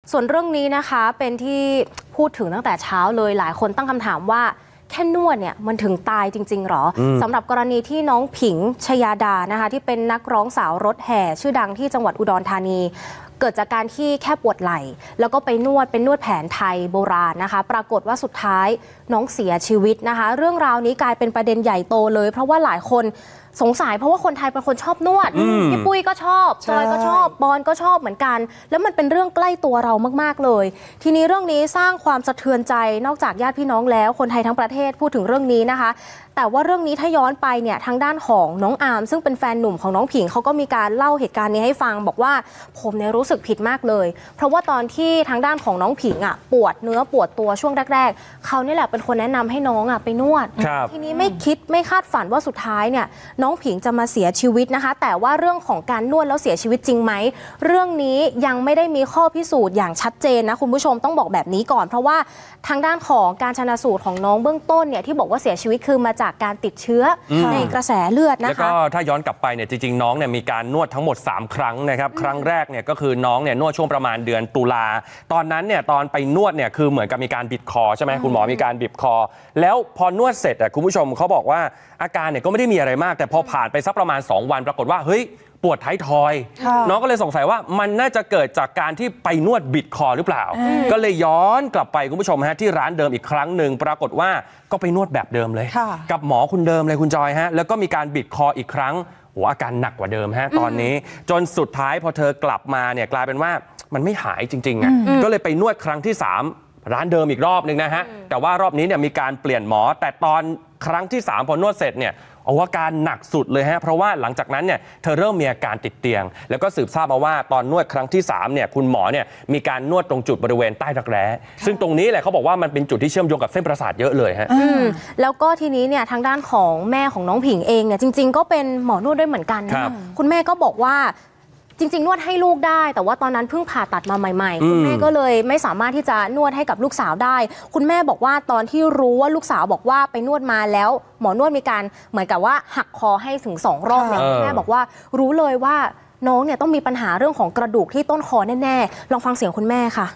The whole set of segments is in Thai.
ส่วนเรื่องนี้นะคะเป็นที่พูดถึงตั้งแต่เช้าเลยหลายคนตั้งคำถามว่าแค่นวดเนี่ยมันถึงตายจริงๆหรอสำหรับกรณีที่น้องผิงชยาดานะคะที่เป็นนักร้องสาวรถแห่ชื่อดังที่จังหวัดอุดรธานีเกิดจากการที่แค่ปวดไหล่แล้วก็ไปนวดเป็นนวดแผนไทยโบราณนะคะปรากฏว่าสุดท้ายน้องเสียชีวิตนะคะเรื่องราวนี้กลายเป็นประเด็นใหญ่โตเลยเพราะว่าหลายคนสงสัยเพราะว่าคนไทยเป็นคนชอบนวดพี่ปุ้ยก็ชอบจอยก็ชอบบอลก็ชอบเหมือนกันแล้วมันเป็นเรื่องใกล้ตัวเรามากๆเลยทีนี้เรื่องนี้สร้างความสะเทือนใจนอกจากญาติพี่น้องแล้วคนไทยทั้งประเทศพูดถึงเรื่องนี้นะคะแต่ว่าเรื่องนี้ถ้าย้อนไปเนี่ยทางด้านของน้องอาร์มซึ่งเป็นแฟนหนุ่มของน้องผิงเขาก็มีการเล่าเหตุการณ์นี้ให้ฟังบอกว่าผมเนี่ยรู้สึกผิดมากเลยเพราะว่าตอนที่ทางด้านของน้องผิงปวดเนื้อปวดตัวช่วงแรกๆเขานี่แหละเป็นคนแนะนำให้น้องไปนวดทีนี้ไม่คิดไม่คาดฝันว่าสุดท้ายเนี่ยน้องผิงจะมาเสียชีวิตนะคะแต่ว่าเรื่องของการนวดแล้วเสียชีวิตจริงไหมเรื่องนี้ยังไม่ได้มีข้อพิสูจน์อย่างชัดเจนนะคุณผู้ชมต้องบอกแบบนี้ก่อนเพราะว่าทางด้านของการชันสูตรของน้องเบื้องต้นเนี่ยที่บอกว่าเสียชีวิตคือมาจากการติดเชื้อในกระแสเลือดนะคะแล้วก็ถ้าย้อนกลับไปเนี่ยจริงๆน้องเนี่ยมีการนวดทั้งหมด3ครั้งนะครับครั้งแรกเนี่ยก็คือน้องเนี่ยนวดช่วงประมาณเดือนตุลาตอนนั้นเนี่ยตอนไปนวดเนี่ยคือเหมือนกับมีการบิดคอใช่ไหมคุณหมอมีการบิดคอแล้วพอนวดเสร็จคุณผู้ชมเขาบอกว่าอาการเนี่ยก็ไม่ได้มีอะไรมากแต่พอผ่านไปสักประมาณ2วันปรากฏว่าเฮ้ยปวดท้ายทอยน้องก็เลยสงสัยว่ามันน่าจะเกิดจากการที่ไปนวดบิดคอหรือเปล่าก็เลยย้อนกลับไปคุณผู้ชมฮะที่ร้านเดิมอีกครั้งหนึ่งปรากฏว่าก็ไปนวดแบบเดิมเลยกับหมอคนเดิมเลยคุณจอยฮะแล้วก็มีการบิดคออีกครั้งอาการหนักกว่าเดิมฮะตอนนี้จนสุดท้ายพอเธอกลับมาเนี่ยกลายเป็นว่ามันไม่หายจริงๆก็เลยไปนวดครั้งที่3ร้านเดิมอีกรอบนึงนะฮะแต่ว่ารอบนี้เนี่ยมีการเปลี่ยนหมอแต่ตอนครั้งที่3พอนวดเสร็จเนี่ยอาการหนักสุดเลยฮะเพราะว่าหลังจากนั้นเนี่ยเธอเริ่มมีอาการติดเตียงแล้วก็สืบทราบมาว่าตอนนวดครั้งที่3เนี่ยคุณหมอเนี่ยมีการนวดตรงจุดบริเวณใต้รักแร้ซึ่งตรงนี้แหละเขาบอกว่ามันเป็นจุดที่เชื่อมโยงกับเส้นประสาทเยอะเลยฮะแล้วก็ทีนี้เนี่ยทางด้านของแม่ของน้องผิงเองเนี่ยจริงๆก็เป็นหมอนวดด้วยเหมือนกันนะคุณแม่ก็บอกว่าจริงๆนวดให้ลูกได้แต่ว่าตอนนั้นเพิ่งผ่าตัดมาใหม่ๆคุณแม่ก็เลยไม่สามารถที่จะนวดให้กับลูกสาวได้คุณแม่บอกว่าตอนที่รู้ว่าลูกสาวบอกว่าไปนวดมาแล้วหมอนวดมีการเหมือนกับว่าหักคอให้ถึง2 รอบเนี่ยคุณแม่บอกว่ารู้เลยว่าน้องเนี่ยต้องมีปัญหาเรื่องของกระดูกที่ต้นคอแน่ๆลองฟังเสียงคุณแม่ค่ะ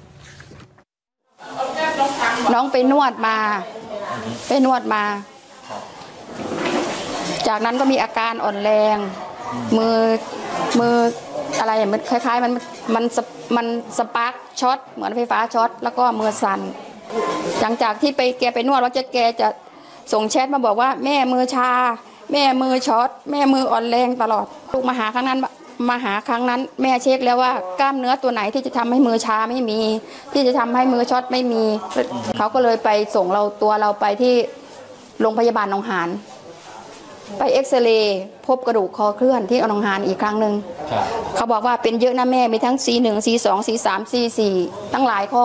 น้องไปนวดมาจากนั้นก็มีอาการอ่อนแรงมืออะไรมันคล้ายๆมันสปาร์คช็อตเหมือนไฟฟ้าช็อตแล้วก็มือสั่นหลังจากที่แกไปนวดแล้วแกจะส่งแชทมาบอกว่าแม่มือชาแม่มือช็อตแม่มืออ่อนแรงตลอดลูกมาหาครั้งนั้นแม่เช็คแล้วว่ากล้ามเนื้อตัวไหนที่จะทำให้มือชาไม่มีที่จะทำให้มือช็อตไม่มีเขาก็เลยไปส่งตัวเราไปที่โรงพยาบาลหนองหานไปเอ็กซเรย์พบกระดูกคอเคลื่อนที่หนองหานอีกครั้งหนึ่งเขาบอกว่าเป็นเยอะนะแม่มีทั้ง C1 C2 C3 C4 ตั้งหลายข้อ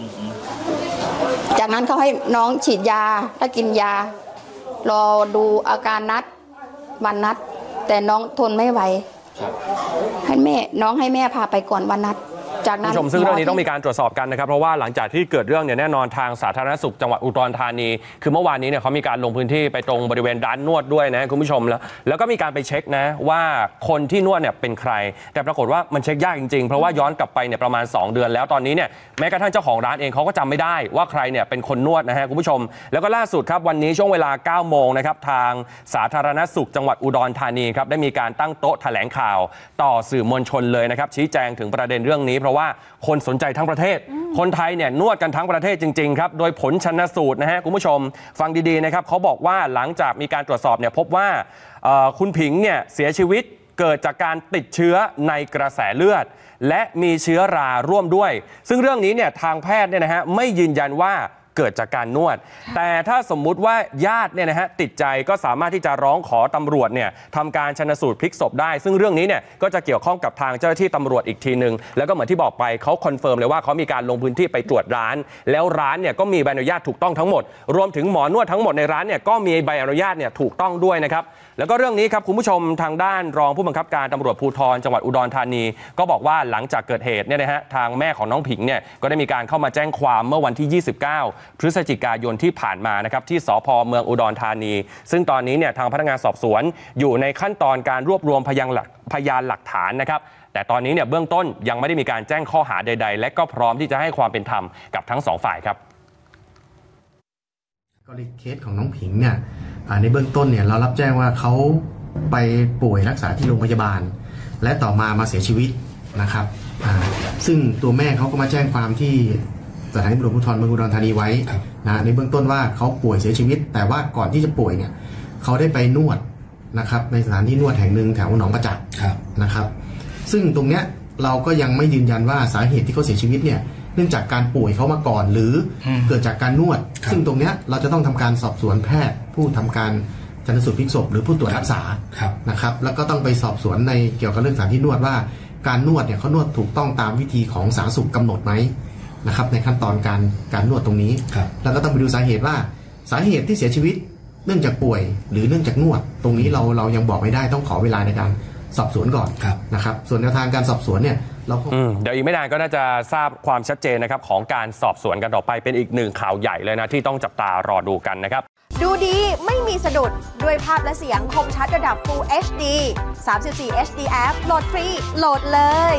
จากนั้นเขาให้น้องฉีดยาและกินยารอดูอาการวันนัดแต่น้องทนไม่ไหวให้แม่พาไปก่อนวันนัดจากนั้นซึ่งเรื่องนี้ต้องมีการตรวจสอบกันนะครับเพราะว่าหลังจากที่เกิดเรื่องเนี่ยแน่นอนทางสาธารณสุขจังหวัดอุดรธานีคือเมื่อวานนี้เนี่ยเขามีการลงพื้นที่ไปตรงบริเวณร้านนวดด้วยนะคุณผู้ชมแล้วก็มีการไปเช็คนะว่าคนที่นวดเนี่ยเป็นใครแต่ปรากฏว่ามันเช็คยากจริงๆเพราะว่าย้อนกลับไปเนี่ยประมาณ2 เดือนแล้วตอนนี้เนี่ยแม้กระทั่งเจ้าของร้านเองเขาก็จำไม่ได้ว่าใครเนี่ยเป็นคนนวดนะฮะคุณผู้ชมแล้วก็ล่าสุดครับวันนี้ช่วงเวลา 9 โมงนะครับทางสาธารณสุขจังหวัดอุดรธานีครับได้มีการตั้งโต๊ะแถลงข่าวต่อสื่อมวลชนเลยนะครับชี้แจงถึงประเด็นเรื่องนี้เพราะว่าคนสนใจทั้งประเทศคนไทยเนี่ยนวดกันทั้งประเทศจริงๆครับโดยผลชันสูตรนะฮะคุณผู้ชมฟังดีๆนะครับเขาบอกว่าหลังจากมีการตรวจสอบเนี่ยพบว่าคุณผิงเนี่ยเสียชีวิตเกิดจากการติดเชื้อในกระแสเลือดและมีเชื้อราร่วมด้วยซึ่งเรื่องนี้เนี่ยทางแพทย์เนี่ยนะฮะไม่ยืนยันว่าเกิดจากการนวดแต่ถ้าสมมุติว่าญาติเนี่ยนะฮะติดใจก็สามารถที่จะร้องขอตำรวจเนี่ยทำการชันสูตรพลิกศพได้ซึ่งเรื่องนี้เนี่ยก็จะเกี่ยวข้องกับทางเจ้าหน้าที่ตำรวจอีกทีนึงแล้วก็เหมือนที่บอกไปเขาคอนเฟิร์มเลยว่าเขามีการลงพื้นที่ไปตรวจร้านแล้วร้านเนี่ยก็มีใบอนุญาตถูกต้องทั้งหมดรวมถึงหมอนวดทั้งหมดในร้านเนี่ยก็มีใบอนุญาตเนี่ยถูกต้องด้วยนะครับแล้วก็เรื่องนี้ครับคุณผู้ชมทางด้านรองผู้บังคับการตำรวจภูธรจังหวัดอุดรธานีก็บอกว่าหลังจากเกิดเหตุเนี่ยนะฮะทางแม่ของน้องผิงเนี่ยก็ได้มีการเข้ามาแจ้งความเมื่อวันที่29 พฤศจิกายนที่ผ่านมานะครับที่สภ.เมืองอุดรธานีซึ่งตอนนี้เนี่ยทางพนักงานสอบสวนอยู่ในขั้นตอนการรวบรวมพยานหลักฐานนะครับแต่ตอนนี้เนี่ยเบื้องต้นยังไม่ได้มีการแจ้งข้อหาใดๆและก็พร้อมที่จะให้ความเป็นธรรมกับทั้ง2 ฝ่ายครับกรณีเคสของน้องผิงเนี่ยในเบื้องต้นเนี่ยเรารับแจ้งว่าเขาไปป่วยรักษาที่โรงพยาบาลและต่อมาเสียชีวิตนะครับซึ่งตัวแม่เขาก็มาแจ้งความที่สถานีตำรวจภูธรเมืองอุดรธานีไว้นะในเบื้องต้นว่าเขาป่วยเสียชีวิตแต่ว่าก่อนที่จะป่วยเนี่ยเขาได้ไปนวดนะครับในสถานที่นวดแห่งหนึ่งแถวหนองประจักษ์นะครับซึ่งตรงเนี้ยเราก็ยังไม่ยืนยันว่าสาเหตุที่เขาเสียชีวิตเนี่ยเนื่องจากการป่วยเขามาก่อนหรือเกิดจากการนวดซึ่งตรงเนี้ยเราจะต้องทำการสอบสวนแพทย์ผู้ทำการชันสูตรพลิกศพหรือผู้ตรวจรักษานะครับแล้วก็ต้องไปสอบสวนในเกี่ยวกับเรื่องสถานที่นวดว่าการนวดเนี่ยเขานวดถูกต้องตามวิธีของสาธารณสุขกำหนดไหมนะครับในขั้นตอนการนวดตรงนี้แล้วก็ต้องไปดูสาเหตุว่าสาเหตุที่เสียชีวิตเนื่องจากป่วยหรือเนื่องจากนวดตรงนี้เรายังบอกไม่ได้ต้องขอเวลาในการสอบสวนก่อนนะครับส่วนแนวทางการสอบสวนเนี่ยเดี๋ยวอีกไม่นานก็น่าจะทราบความชัดเจนนะครับของการสอบสวนกันต่อไปเป็นอีก1ข่าวใหญ่เลยนะที่ต้องจับตารอดูกันนะครับดูดีไม่มีสะดุดด้วยภาพและเสียงคมชัดระดับ Full HD 34 HD App โหลดฟรีโหลดเลย